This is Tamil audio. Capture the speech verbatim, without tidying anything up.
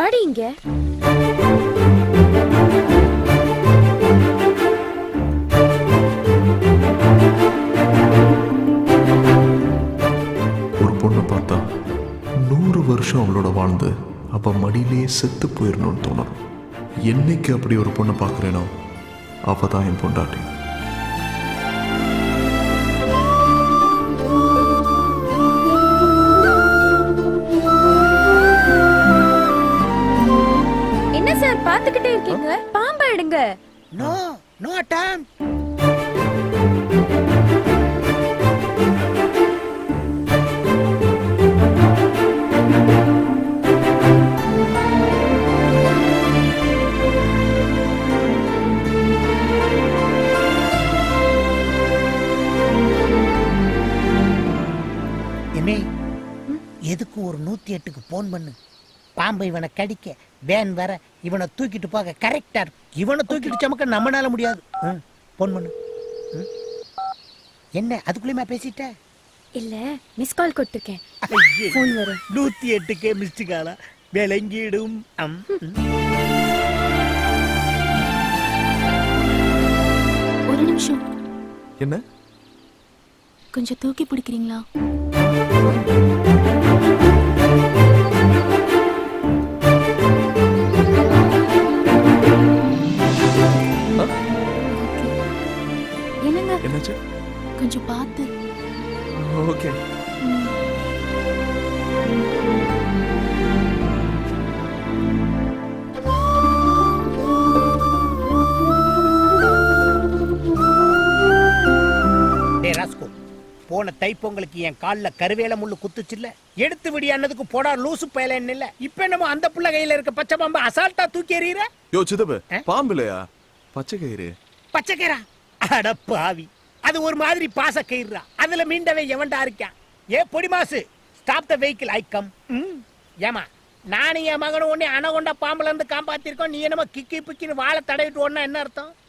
வாடி இங்க. ஒரு பொண்ணை பார்த்தா நூறு வருஷம் அவளோட வாழ்ந்து அவ மடியிலேயே செத்து போயிடணும்னு தோணும். என்னைக்கு அப்படி ஒரு பொண்ணை பார்க்குறேனோ அவ தான் என் பொண்டாட்டி. என்ன சார் பாத்துக்கிட்டே இருக்கீங்க? பாம்பா எடுங்க. No no time. எதுக்கு ஒரு நூத்தி எட்டுக்கு போன் பண்ணு. பாம்பை இவனை கடிக்க வேன் வர இவனை தூக்கிட்டு போக கரெக்டா இருக்கும். இவனை தூக்கிட்டு சமக்க நம்மனால முடியாது. போன் பண்ணு. என்ன அதுக்குள்ளேயுமா பேசிட்ட? இல்ல மிஸ் கால் கொடுத்துருக்கேன். போன் வரும். நூத்தி எட்டுக்கே மிஸ்டு காலா விளங்கிடும். ஒரு நிமிஷம். என்ன? கொஞ்சம் தூக்கி பிடிக்கிறீங்களா? என்னங்க? என்னாச்சு? கொஞ்சம் பார்த்து. ஓகே. டேய் ராஸ்கோ, போன தைப்பொங்கலுக்கு என் கால்ல கருவேல முள்ளு குத்துச்சுல்ல, எடுத்து விடியானதுக்கு போடா லூசு பயலன்னு இல்ல. இப்ப என்னமோ அந்த புள்ள கையில இருக்க பச்சை பாம்பு அசால்ட்டா தூக்கி எறியற. யோ சிதப்பு, பாம்பு இல்லையா பச்சை கயிறு? பச்சை கயிறா? அட பாவி, அது ஒரு மாதிரி பாச கயிறுடா. அதுல மீண்டவே எவன்டா இருக்கான்? ஏ பொடி மாசு, stop the vehicle, I come. ஏமா நானும் என் மகனும் ஒண்ணே அனகொண்டா பாம்புல இருந்து காப்பாத்திருக்கோம். நீ என்னமோ கிக்கி பிக்கின்னு வாழை தடவிட்டு ஓடனா என்ன அர்த்தம்?